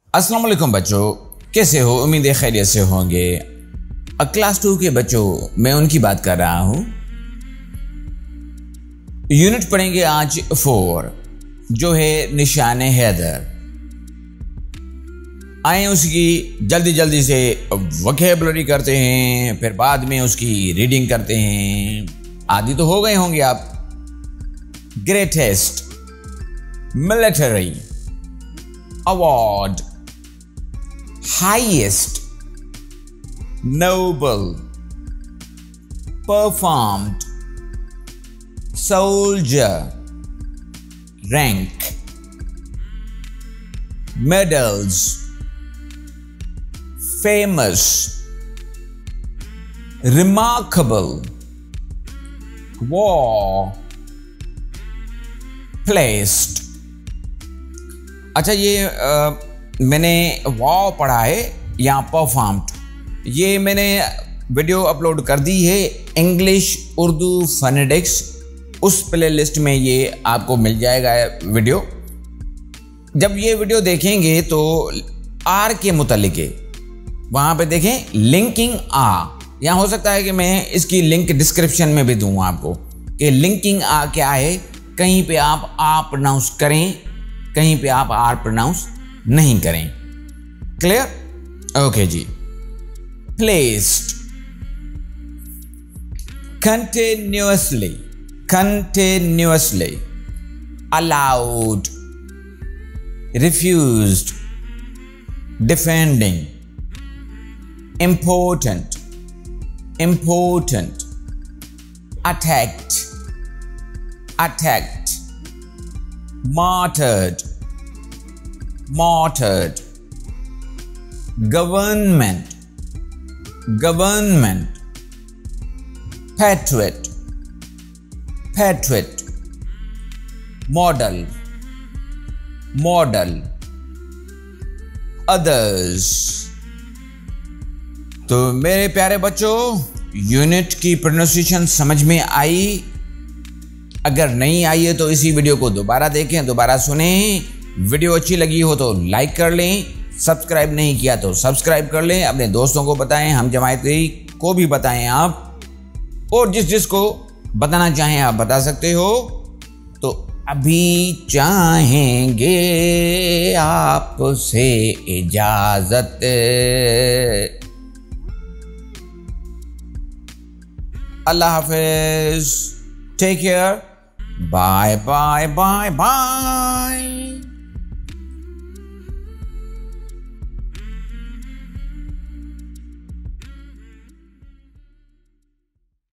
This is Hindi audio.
अस्सलाम वालेकुम बच्चों, कैसे हो? उम्मीद है खैरियत से होंगे। क्लास 2 के बच्चों, मैं उनकी बात कर रहा हूं। यूनिट पढ़ेंगे आज 4, जो है निशान हैदर। आए उसकी जल्दी से वोकैबुलरी करते हैं, फिर बाद में उसकी रीडिंग करते हैं। आदि तो हो गए होंगे आप। Greatest, military, award, highest, noble, performed, soldier, rank, medals, famous, remarkable, war, placed। अच्छा, ये मैंने वाव पढ़ा है, यहाँ परफॉर्म्ड। ये मैंने वीडियो अपलोड कर दी है इंग्लिश उर्दू फोनेटिक्स, उस प्ले लिस्ट में ये आपको मिल जाएगा वीडियो। जब ये वीडियो देखेंगे तो आर के मुतालिक वहाँ पे देखें लिंकिंग आ। यहाँ हो सकता है कि मैं इसकी लिंक डिस्क्रिप्शन में भी दूँ आपको कि लिंकिंग आ क्या है। कहीं पे आप आ प्रोनाउंस करें, कहीं पे आप आर प्रोनाउंस नहीं करें। क्लियर? ओके जी। Placed, continuously, allowed, refused, defending, important, attacked, martyred, government, patriot, model, others। तो मेरे प्यारे बच्चों, यूनिट की प्रोनाउंसिएशन समझ में आई? अगर नहीं आई है तो इसी वीडियो को दोबारा देखें, दोबारा सुनें। वीडियो अच्छी लगी हो तो लाइक कर लें, सब्सक्राइब नहीं किया तो सब्सक्राइब कर लें, अपने दोस्तों को बताएं, हम जमायती को भी बताएं आप, और जिसको बताना चाहें आप बता सकते हो। तो अभी चाहेंगे आपसे इजाजत। अल्लाह हाफिज, take care, bye bye bye bye.